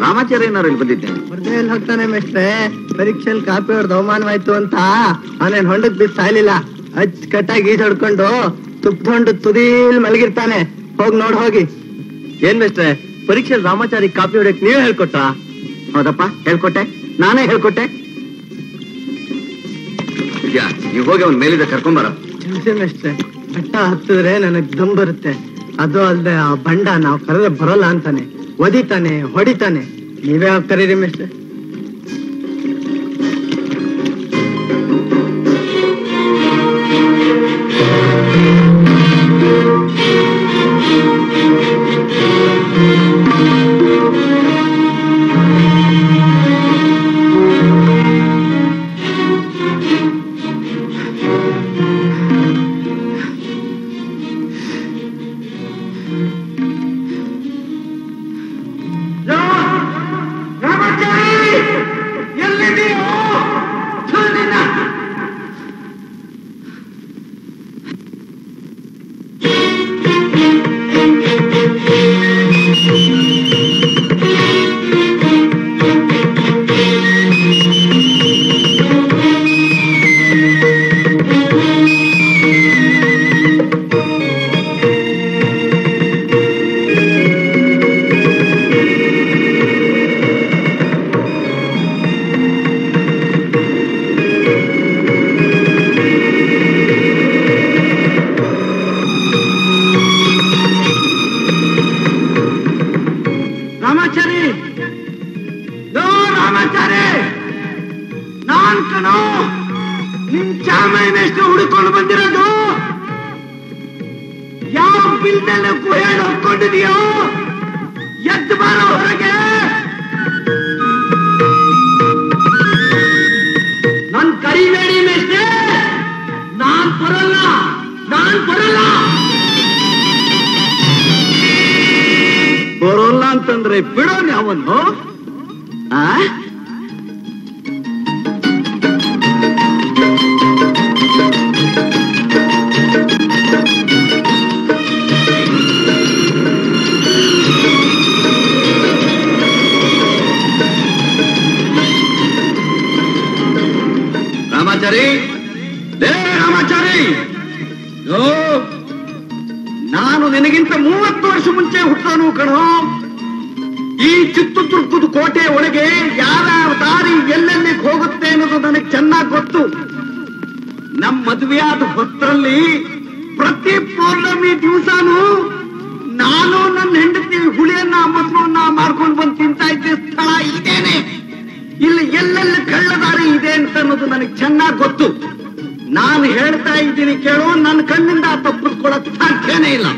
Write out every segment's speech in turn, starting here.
ರಾಮಾಚಾರ್ಯ ಏನಾರು ಇಲ್ಲಿ ಬಂದಿದ್ದೆ? ಬರ್ದೇಲಿ ಹೋಗ್ತಾನೆ ಮಿಸ್ಟ್ರೆ. ಪರೀಕ್ಷೆಯಲ್ಲಿ ಕಾಪಿ ಹೊಡೆದು ಅವಮಾನವಾಯ್ತು ಅಂತ ಅವನೇನ್ ಹೊಂಡಕ್ ಬಿದ್ದು ಸಾಯ್ಲಿಲ್ಲ. ಅಚ್ಚುಕಟ್ಟಾಗಿ ಈಜಾಡ್ಕೊಂಡು ತುಪ್ಪ ಹೊಂಡ ತುದೀಲ್ ಮಲಗಿರ್ತಾನೆ. ಹೋಗಿ ನೋಡ್ ಹೋಗಿ. ಏನ್ ಮಿಸ್ಟ್ರೆ, ಪರೀಕ್ಷೆಯಲ್ಲಿ ರಾಮಾಚಾರಿ ಕಾಪಿ ಹೊಡೆಯಕ್ ನೀವೇ ಹೇಳ್ಕೊಟ್ಟ? ಹೌದಪ್ಪ, ಹೇಳ್ಕೊಟ್ಟೆ, ನಾನೇ ಹೇಳ್ಕೊಟ್ಟೆ. ನೀವು ಹೋಗಿ ಅವ್ನ ಮೇಲಿಂದ ಕರ್ಕೊಂಬರ. ಮಿಸ್ಟ್ರೆ, ಬೆಟ್ಟ ಹತ್ತಿದ್ರೆ ನನಗ್ ದಮ್ ಬರುತ್ತೆ. ಅದು ಅಲ್ದೆ ಆ ಬಂಡ ನಾವ್ ಕರೆದ್ರೆ ಬರೋಲ್ಲ ಅಂತಾನೆ, ಒದಿತಾನೆ, ಹೊಡಿತಾನೆ. ನೀವೇ ಹೋಗಿ ಕರೀರಿ ಮಿಸ್ಟ್ರೆ. ಬರೋಲ್ಲ ಅಂತಂದ್ರೆ ಬಿಡೋನಿ ಅವನು. ರಾಮಾಚಾರಿ, ರಾಮಾಚಾರಿ, ನಾನು ನಿನಗಿಂತ 30 ವರ್ಷ ಮುಂಚೆ ಹುಟ್ಟೋನು ಕಣೋ. ಈ ಚಿತ್ರದುರ್ಗದ ಕೋಟೆ ಒಳಗೆ ಯಾವ್ಯಾವ ದಾರಿ ಎಲ್ಲೆಲ್ಲಿ ಹೋಗುತ್ತೆ ಅನ್ನೋದು ನನಗೆ ಚೆನ್ನಾಗಿ ಗೊತ್ತು. ನಮ್ಮ ಮದುವೆಯಾದ ಹೊತ್ತರಲ್ಲಿ ಪ್ರತಿ ಪೌರ್ಣಮಿ ದಿವಸನೂ ನಾನು ನನ್ನ ಹೆಂಡತಿ ಹುಳಿಯನ್ನ ಮೊಸರನ್ನ ಮಾಡ್ಕೊಂಡು ಬಂದು ತಿಂತಾ ಇದ್ದ ಸ್ಥಳ ಇದೇನೆ. ಇಲ್ಲಿ ಎಲ್ಲೆಲ್ಲಿ ಕಳ್ಳದಾರಿ ಇದೆ ಅಂತ ಅನ್ನೋದು ನನಗೆ ಚೆನ್ನಾಗಿ ಗೊತ್ತು. ನಾನು ಹೇಳ್ತಾ ಇದ್ದೀನಿ ಕೇಳೋ, ನನ್ನ ಕಣ್ಣಿಂದ ತಪ್ಪಿಸ್ಕೊಳ್ಳೋಕ್ ಸಾಧ್ಯನೇ ಇಲ್ಲ.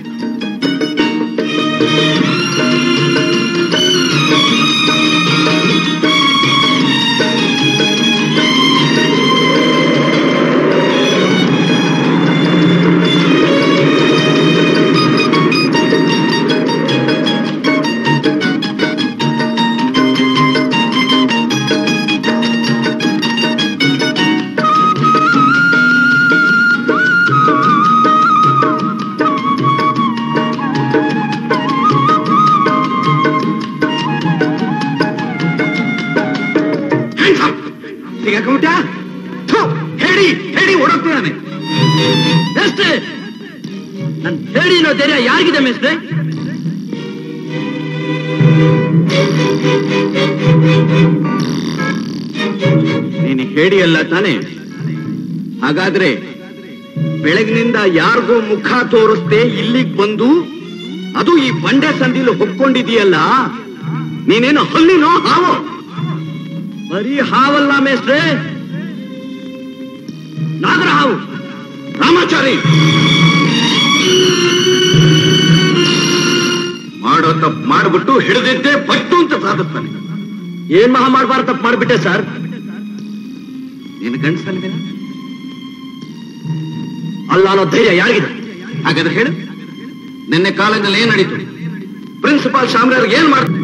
ಹೇಳಿ ಹೇಳಿ ಓಡೋಗ್ತೀನಾನೆ. ನನ್ ಹೇಳಿನೋ ಧೈರ್ಯ ಯಾರಿಗಿದೆ ಮೇಸ್ಟ್ರೆ? ನೀನು ಹೇಳಿಯಲ್ಲ ತಾನೆ? ಹಾಗಾದ್ರೆ ಬೆಳಗಿನಿಂದ ಯಾರಿಗೋ ಮುಖ ತೋರಿಸ್ದೆ ಇಲ್ಲಿಗೆ ಬಂದು, ಅದು ಈ ಬಂಡೆ ಸಂದಿಲು ಹೊಕ್ಕೊಂಡಿದೀಯಲ್ಲ, ನೀನೇನು ಹಲ್ಲಿನೋ ಹಾವೋ? ಬರೀ ಹಾವಲ್ಲ ಮೇಸ್ಟ್ರೆ, ನಾಗರ ಹಾವು. ರಾಮಾಚಾರಿ, ಮಾಡೋ ತಪ್ಪು ಮಾಡ್ಬಿಟ್ಟು ಹಿಡಿದಿದ್ದೆ ಪಟ್ಟು ಅಂತ ಸಾಧಿಸ್ತಾನೆ. ಏನ್ ಮಹಾ ಮಾಡಬಾರ್ದು ತಪ್ಪು ಮಾಡ್ಬಿಟ್ಟೆ ಸರ್. ನಿನ್ ಗಂಡಸಲ್ವೇ ಅಲ್ಲ ಅನ್ನೋ ಧೈರ್ಯ ಯಾರಿಗಿದೆ? ಹಾಗಾದ್ರೆ ಹೇಳು, ನಿನ್ನೆ ಕಾಲೇಜಲ್ಲಿ ಏನ್ ನಡೀತು? ಪ್ರಿನ್ಸಿಪಾಲ್ ಶಾಮ್ರಾರ್ಗೆ ಏನ್ ಮಾಡ್ತಾರೆ?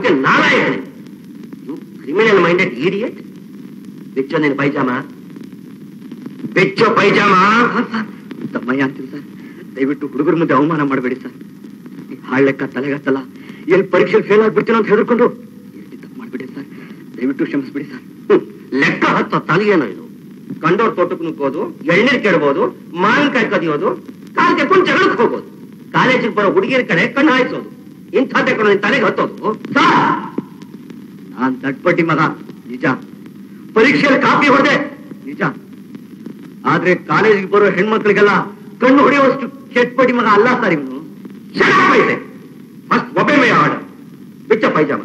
ಬಗ್ಗೆ ನಾರಾಯಣ ಕ್ರಿಮಿನಲ್ ಮೈಂಡೆಡ್ ಇಡಿಯಟ್. ಬಿಚ್ಚೋ ನಿನ್ ಪೈಜಾಮ, ಬಿಚ್ಚೋ ಪೈಜಾಮ. ತಮ್ಮಯ್ಯ ಅಂತೀನಿ ಸರ್, ದಯವಿಟ್ಟು ಹುಡುಗರ ಮುಂದೆ ಅವಮಾನ ಮಾಡಬೇಡಿ ಸರ್. ಹಾಳ್ಲೆಕ್ಕ ತಲೆಗತ್ತಲ್ಲ, ಎಲ್ಲಿ ಪರೀಕ್ಷೆಯಲ್ಲಿ ಫೇಲ್ ಆಗ್ಬಿಡ್ತೀನೋ ಅಂತ ಹೆದರ್ಕೊಂಡು ತಪ್ಪು ಮಾಡ್ಬಿಡಿ ಸರ್. ದಯವಿಟ್ಟು ಕ್ಷಮಿಸ್ಬಿಡಿ ಸರ್. ಲೆಕ್ಕ ಹತ್ತೋ ತಲೆಯೇನೋ ಇದು. ಕಂಡೋರ್ ತೋಟಕ್ಕೆ ನುಗ್ಗೋದು, ಎಳ್ನೀರ್ ಕೆಡಬಹುದು, ಮಾವಿನಕಾಯಿ ಕದಿಯೋದು, ಕಾಲ್ ತೆಕ್ಕೊಂಡು ಜಗಳಕ್ಕೆ ಹೋಗೋದು, ಕಾಲೇಜಿಗೆ ಬರೋ ಹುಡುಗಿಯರ ಕಡೆ ಕಣ್ಣು ಹಾಯಿಸೋದು, ಇಂಥ ತೆಕ್ಕೊಂಡು ತಲೆಗೆ ಹತ್ತೋದು. ನಾನ್ ದಟ್ಪಟ್ಟಿ ಮಗ ನಿಜ, ಪರೀಕ್ಷೆಯಲ್ಲಿ ಕಾಪಿ ಹೊಡೆದೆ ನಿಜ. ಆದ್ರೆ ಕಾಲೇಜಿಗೆ ಬರೋ ಹೆಣ್ಮಕ್ಳಿಗೆಲ್ಲ ಕಣ್ಣು ಹೊಡೆಯುವಷ್ಟು ಕೆಟ್ಪಟ್ಟಿ ಮಗ ಅಲ್ಲ ಸರ್ ಇವನು. ಚೆನ್ನಾಗೈತೆ. ಫಸ್ಟ್ ಒಬ್ಬೆ ಮೈ ಆರ್ಡರ್, ಬಿಚ್ಚ ಪೈಜಾಮ.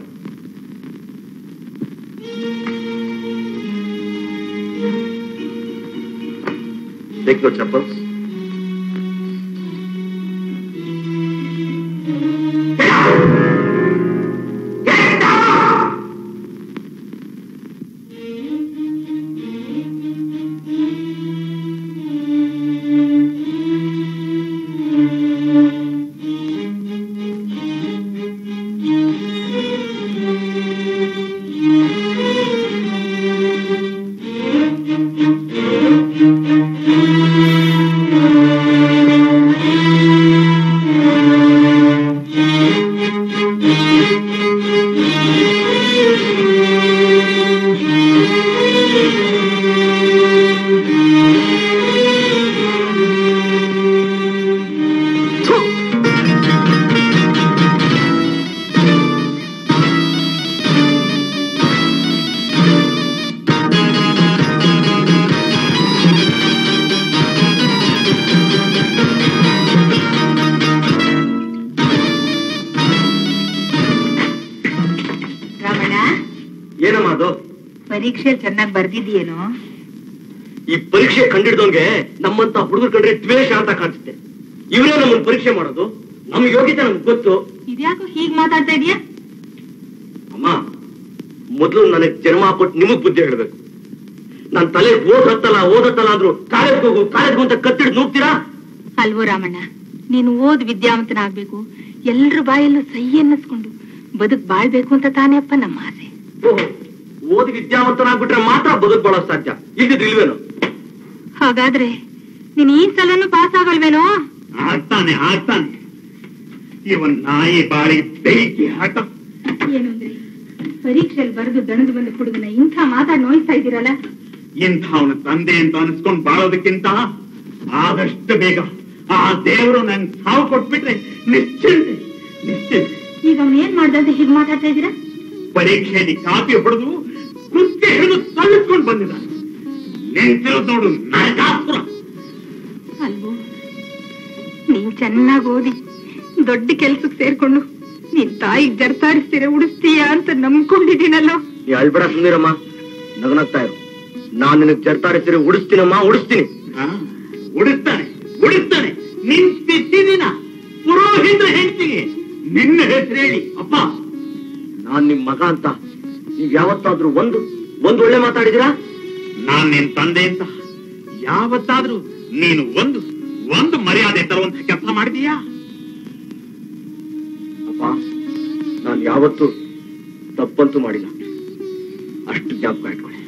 Take your chappals. Get out! Get out! ಪರೀಕ್ಷೆ ಚೆನ್ನಾಗಿ ಬರ್ದಿದ್ಯೇನೋ? ಈ ಪರೀಕ್ಷೆ ಕಂಡಿಡ್ದೋನ್ಗೆ ನಮ್ಮಂತ ಹುಡುಗರು ಕಂಡ್ರೆ ದ್ವೇಷ ಅಂತ ಕಾಣಿಸುತ್ತೆ. ಇವರೇ ನಮ್ಮನ್ನು ಪರೀಕ್ಷೆ ಮಾಡೋದು, ನಮ್ ಯೋಗ್ಯತೆ ನಮ್ಗೆ ಗೊತ್ತು. ಇದ್ಯಾಕೋ ಹೀಗ್ ಮಾತಾಡ್ತಾ ಇದೀಯಾ? ಅಮ್ಮ, ಮೊದಲು ನನಗೆ ಜನ್ಮ ಕೊಟ್ಟು ನಿಮಗ್ ಬುದ್ಧಿ ಹೇಳ್ಬೇಕು. ನನ್ ತಲೆ ಓದತ್ತಲ್ಲ ಅಂದ್ರು ಕಾಲೇಜ್ ಹೋಗು ಅಂತ ಕತ್ತಿಡ್ ನುಗ್ತೀರಾ ಅಲ್ವೋ ರಾಮಣ್ಣ? ನೀನು ಓದ್ ವಿದ್ಯಾವಂತನಾಗ್ಬೇಕು, ಎಲ್ರ ಬಾಯಲ್ಲೂ ಸೈ ಅನ್ನಿಸ್ಕೊಂಡು ಬದುಕ್ ಬಾಳ್ಬೇಕು ಅಂತ ತಾನೇ ಅಪ್ಪ ನಮ್ಮ ಆಸೆ. ಓದಿ ವಿದ್ಯಾವಂತನಾಗ್ಬಿಟ್ರೆ ಮಾತ್ರ ಬದುಕ್ ಬಾಳೋ ಸಾಧ್ಯ, ಇಲ್ವೇನು? ಹಾಗಾದ್ರೆ ನೀನ್ ಈ ಸಲನು ಪಾಸ್ ಆಗಲ್ವೇನೋ? ಆಗ್ತಾನೆ. ಇವನ್ ನಾಯಿ ಬಾಳಿ ಬೆಂಕಿ ಹಾಕ. ಏನು ಅಂದ್ರೆ ಪರೀಕ್ಷೆಯಲ್ಲಿ ಬರೆದು ದಣದು ಬಂದ ಹುಡುಗನ ಇಂಥ ಮಾತಾಡ್ ನೋಯಿಸ್ತಾ ಇದ್ದೀರಲ್ಲ. ಇಂಥವನ ತಂದೆ ಅಂತ ಅನ್ಸ್ಕೊಂಡ್ ಬಾಳೋದಕ್ಕಿಂತ ಆದಷ್ಟು ಬೇಗ ಆ ದೇವರು ನಂಗೆ ಸಾವು ಕೊಟ್ಬಿಟ್ರೆ ನಿಶ್ಚಿಂತೆ. ಈಗ ಅವನ್ ಏನ್ ಮಾಡ್ದಂತೆ ಹೀಗ್ ಮಾತಾಡ್ತಾ ಇದ್ದೀರಾ? ಪರೀಕ್ಷೆಯಲ್ಲಿ ಕಾಪಿ ಹೊಡೆದು ಕುಕ್ಕೆ ಹಿಡಿದು ತಳ್ಳಿಸ್ಕೊಂಡು ಬಂದಿದ್ದಾನೆ. ನಿಂತಿರೋದು ನೋಡು ನರಕಾಸುರ. ಅಲ್ವೋ, ನೀನ್ ಚೆನ್ನಾಗಿ ಓದಿ ದೊಡ್ಡ ಕೆಲ್ಸಕ್ಕೆ ಸೇರ್ಕೊಂಡು ನಿನ್ ತಾಯಿಗೆ ಜರ್ತಾರಿ ಸೀರೆ ಉಡಿಸ್ತೀಯ ಅಂತ ನಂಬ್ಕೊಂಡಿದ್ದೀನಲ್ಲೋ. ನೀ ಅಳ್ಬೇಡ ಸುಂದಿರಮ್ಮ, ನಗನಗ್ತಾ ಇರು. ನಾನ್ ನಿನಗ್ ಜರ್ತಾರಿ ಸೀರೆ ಉಡಿಸ್ತೀನಮ್ಮ, ಉಡಿಸ್ತೀನಿ. ಉಡಿಸ್ತಾನೆ. ನಿನ್ ಸ್ಥಿತಿನ ಪುರೋಹಿತ ಹೆಂಡತಿಗೆ ನಿನ್ನ ಹೆಸರು ಹೇಳಿ ಅಪ್ಪ ನಾನ್ ನಿಮ್ ಮಗ ಅಂತ ನೀವ್ ಯಾವತ್ತಾದ್ರೂ ಒಂದು ಒಳ್ಳೆ ಮಾತಾಡಿದಿರಾ? ನಾನ್ ನಿನ್ ತಂದೆ ಅಂತ ಯಾವತ್ತಾದ್ರೂ ನೀನು ಒಂದು ಮರ್ಯಾದೆ ತರುವಂತ ಕೆಲಸ ಮಾಡಿದೀಯಾ? ಅಪ್ಪ, ನಾನ್ ಯಾವತ್ತೂ ತಪ್ಪಂತೂ ಮಾಡಿಲ್ಲ, ಅಷ್ಟು ಜ್ಞಾಪಕ ಇಟ್ಕೊಳ್ಳಿ.